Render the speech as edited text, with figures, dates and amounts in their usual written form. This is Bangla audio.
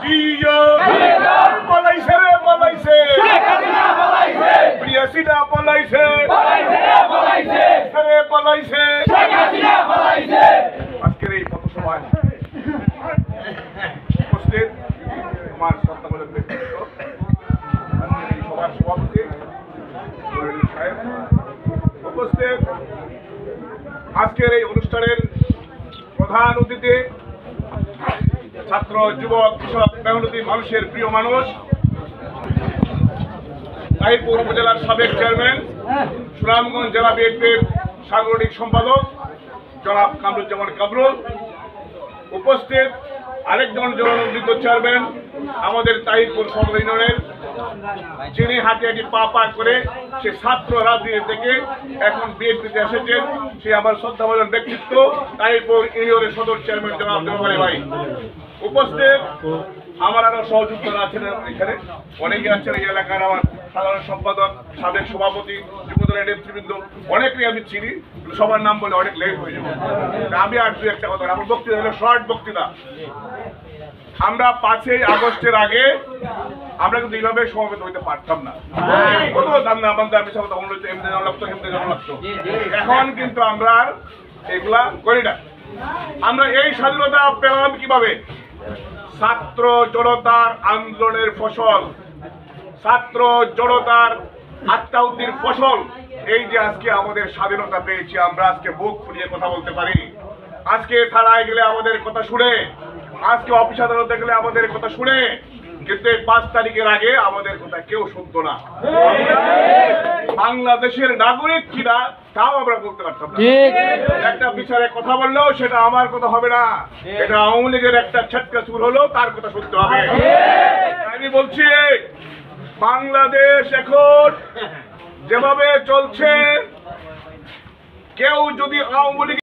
জিয়া পলাইছে রে পলাইছে প্রিয়াসিনা পলাইছে রে পলাইছে আজকের এই পথসভায় উপস্থিত আমার শ্রদ্ধাভাজন ব্যক্তিত্ব আজকের এই সভার সভাপতি সাহেব উপস্থিত আজকের এই অনুষ্ঠানের প্রধান অতিথি ছাত্র যুবক কৃষক মেহনতি মানুষের প্রিয় মানুষ তাহিরপুর উপজেলার সাবেক চেয়ারম্যান সুনামগঞ্জ জেলা বিএনপির সাংগঠনিক সম্পাদক জনাব কামরুজ্জামান কামরুল উপস্থিত আরেকজন জননন্দিত চেয়ারম্যান আমাদের তাহিরপুর সদর ইউনিয়নের যিনি হাঁটি হাঁটি পা পা করে সে ছাত্র রাজনীতি থেকে এখন বিএনপিতে এসেছেন সে আমার শ্রদ্ধাভাজন ব্যক্তিত্ব তাহিরপুর ইউনিয়নের সদর চেয়ারম্যান জনাব দেওয়ারি ভাই উপস্থিত আমার আরো সহযোগিতা আছেন এখানে অনেকে আছেন এই এলাকার আমার সাধারণ সম্পাদক সাবেক সভাপতি যুবদলের নেতৃবৃন্দ অনেকেই আমি চিনি সবার নাম বলে অনেক লেট হয়ে যাবে আমি আর দু একটা কথা আমার বক্তৃতা হলো শর্ট বক্তৃতা আমরা 5ই আগস্টের আগে আমরা কিন্তু এইভাবে সমবেত হইতে পারতাম না কত দান্না বান্দা বিষয় কথা বললো এমনি জানা লাগতো এমনি জানা লাগতো এখন কিন্তু আমরা আর এগুলা করি না আমরা এই স্বাধীনতা পেলাম কিভাবে ছাত্র জনতার আন্দোলনের ফসল ছাত্র জনতার আত্মাহুতির ফসল এই যে আজকে আমাদের স্বাধীনতা পেয়েছি আমরা আজকে বুক ফুলিয়ে কথা বলতে পারি আজকে থানায় গেলে আমাদের কথা শুনে আজকে অফিস আদালতে গেলে আমাদের কথা শুনে কিন্তু এই 5 তারিখের আগে আমাদের কথা কেউ শুনতো না বাংলাদেশের নাগরিক কিনা তাও আমরা বলতে পারতাম না একটা বিচারে কথা বললেও সেটা আমার কথা হবে না এটা আওয়ামী লীগের একটা ছেটকা চুর হলেও তার কথা শুনতে হবে আমি বলছি বাংলাদেশ এখন যেভাবে চলছে কেউ যদি আওয়ামী লীগ